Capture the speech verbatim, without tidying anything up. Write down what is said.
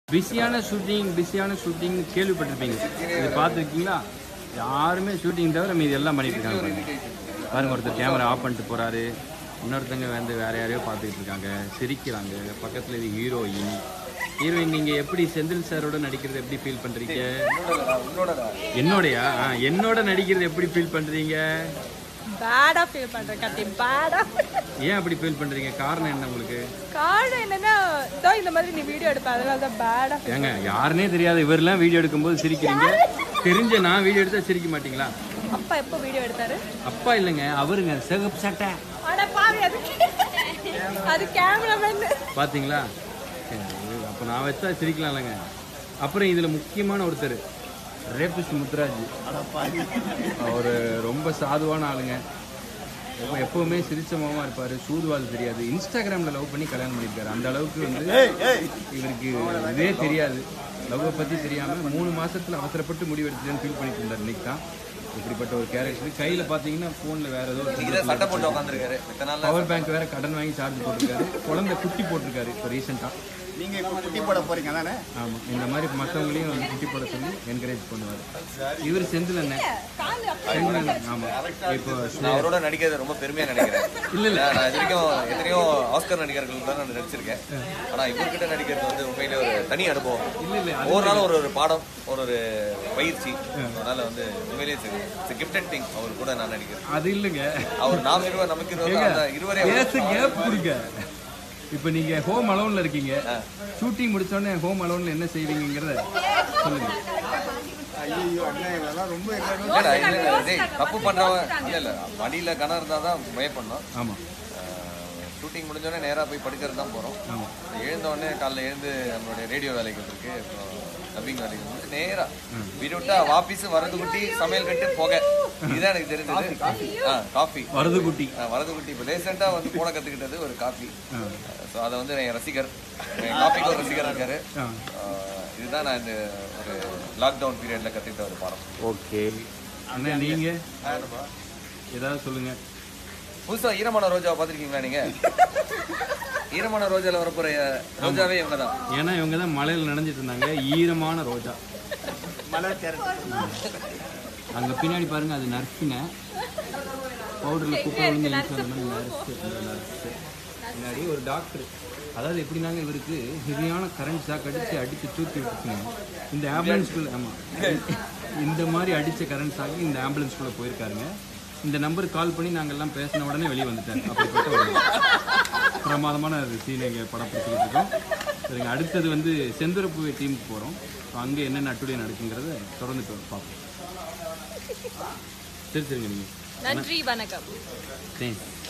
பிஸியான ஷூட்டிங் பிஸியான ஷூட்டிங் கேள்விப்பட்டிருப்பீங்க. இது பார்த்துருக்கீங்களா? யாருமே ஷூட்டிங் தவிர மீது எல்லாம் பண்ணிட்டு இருக்காங்க. பாருங்க, ஒருத்தர் கேமரா ஆஃப் பண்ணிட்டு போறாரு, இன்னொருத்தங்க வந்து வேற யாரையோ பார்த்துக்கிட்டு இருக்காங்க, சிரிக்கிறாங்க. பக்கத்தில் இது ஹீரோயின். ஹீரோயின் நீங்கள் எப்படி செந்தில் சாரோட நடிக்கிறது எப்படி ஃபீல் பண்ணுறீங்க? என்னோடையா? என்னோட நடிக்கிறது எப்படி ஃபீல் பண்ணுறீங்க? பேடா ஃபீல் பண்றேன் கட்டி பேடா. ஏன் அப்படி ஃபீல் பண்றீங்க? காரணம் என்ன உங்களுக்கு? காரணம் என்னன்னா இதோ இந்த மாதிரி நீ வீடியோ எடுப்ப, அதனால தான் பேடா. ஏங்க, யாருனே தெரியாத இவரெல்லாம் வீடியோ எடுக்கும்போது சிரிக்கிறீங்க. தெரிஞ்ச நான் வீடியோ எடுத்தா சிரிக்க மாட்டீங்களா? அப்பா எப்போ வீடியோ எடுத்தாரு? அப்பா இல்லைங்க, அவருங்க சிகப்பு சட்டை. அட பாவி, அது அது கேமராமேன். பாத்தீங்களா? அப்ப நான் வச்சா சிரிக்கலாம் இல்லைங்க. அப்புறம் இதுல முக்கியமான ஒருத்தர் ரேபிஸ்ட் முத்துராஜ். அவர் ரொம்ப சாதுவான ஆளுங்க. எப்பவுமே சிரிச்சமாகவும் இருப்பாரு, சூதுவாது தெரியாது. இன்ஸ்டாகிராம்ல லவ் பண்ணி கல்யாணம் பண்ணியிருக்காரு. அந்த அளவுக்கு வந்து இவருக்கு இதே தெரியாது, லவ்வை பத்தி தெரியாம மூணு மாசத்துல அவசரப்பட்டு முடிவெடுத்துன்னு ஃபீல் பண்ணிட்டு இருந்தார். இன்னைக்கு தான் இப்படிப்பட்ட ஒரு கேரக்டர். கையில பாத்தீங்கன்னா போன்ல வேற ஏதோ பவர் பேங்க் வேற கடன் வாங்கி சார்ஜ் போட்டிருக்காரு. குழந்தை குட்டி போட்டிருக்காரு இப்போ ரீசெண்டா. நீங்க குட்டி போட போறீங்க தானே? ஆமா, இந்த மாதிரி மற்றவங்களையும் வந்து குட்டி போட சொல்லி என்கரேஜ் பண்ணுவார். இவர் செந்தில் அண்ணன். ஆமா, இப்போ நான் அவரோட நடிக்கிறது ரொம்ப பெருமையா நினைக்கிறேன். இல்ல இல்ல, நான் இது வரைக்கும் எத்தனையோ ஆஸ்கர் நடிகர்கள் தான் நான் நடிச்சிருக்கேன். ஆனா இவர்கிட்ட நடிக்கிறது வந்து உண்மையிலே ஒரு தனி அனுபவம். இல்ல இல்ல, ஒவ்வொரு நாளும் ஒரு ஒரு பாடம், ஒரு ஒரு பயிற்சி. அதனால வந்து உண்மையிலேயே கிஃப்டட் திங் அவர் கூட நான் நடிக்கிறேன். அது இல்லைங்க, அவர் நாம் இருவர் நமக்கு இருவர் இருவரே கேப் கொடுங்க. இப்போ நீங்க ஹோம் அலோன்ல இருக்கீங்க, ஷூட்டிங் முடிச்ச உடனே ஹோம் அலோன்ல என்ன செய்வீங்கங்கறத சொல்லுங்க. ஐயோ அண்ணா, இதெல்லாம் ரொம்ப தப்பு பண்றவன் இல்ல இல்ல, மடியில கணம் இருந்தாதான் பயப்படணும். ஆமா, ஷூட்டிங் முடிஞ்சோடனே நேராக போய் படிக்கிறது தான் போகிறோம். எழுந்த உடனே காலைல எழுந்து நம்மளுடைய ரேடியோ வேலைகள் இருக்கு, அப்புறம் டப்பிங் வேலைகள் வந்து நேராக வீடு விட்டா ஆஃபீஸ் வரது குட்டி சமையல் கட்டு போக. இதுதான் எனக்கு தெரிஞ்சது. ஆ காஃபி வரது குட்டி வரது குட்டி இப்போ ரீசெண்டாக வந்து போன கற்றுக்கிட்டது ஒரு காஃபி. ஸோ அதை வந்து என் ரசிகர், என் காஃபிக்கு ஒரு ரசிகர் இருக்காரு. இதுதான் நான் இந்த ஒரு லாக்டவுன் பீரியட்ல கற்றுக்கிட்ட ஒரு பாடம். ஓகே அண்ணா, நீங்க ஏதாவது சொல்லுங்க. புதுசா ஈரமான ரோஜாவை பார்த்துருக்கீங்களா நீங்க? ஈரமான ரோஜால வரப்போற ரோஜாவே இவங்க தான். ஏன்னா இவங்க தான் மழையில் நனைஞ்சிட்டு இருந்தாங்க. ஈரமான ரோஜா அங்க பின்னாடி பாருங்க, அது நர்ஸுங்க. பவுடர்ல குப்பை விழுந்து நர்ஸு நர்ஸு பின்னாடி ஒரு டாக்டர். அதாவது எப்படினாங்க, இவருக்கு ஹெவியான கரண்ட் ஷாக் அடிச்சு அடிச்சு தூக்கி விட்டுச்சுங்க. இந்த ஆம்புலன்ஸ்குள்ள, ஆமா, இந்த மாதிரி அடிச்ச கரண்ட் ஷாக்கு இந்த ஆம்புலன்ஸ்குள்ள போயிருக்காருங்க. இந்த நம்பருக்கு கால் பண்ணி நாங்கள்லாம் பேசின உடனே வெளியே வந்துட்டாங்க. அப்படிப்பட்ட ஒரு பிரமாதமான சீன் எங்கள் படம் பிடிச்சிக்கிட்டு இருக்கோம். சரிங்க, அடுத்தது வந்து செந்துரப்பூவை டீமுக்கு போகிறோம். அங்கே என்னென்ன அட்டுடைய நடக்குங்கிறத தொடர்ந்து பார்ப்போம். சரி சரிங்க, நீங்கள் நன்றி, வணக்கம். தேங்க்ஸ்.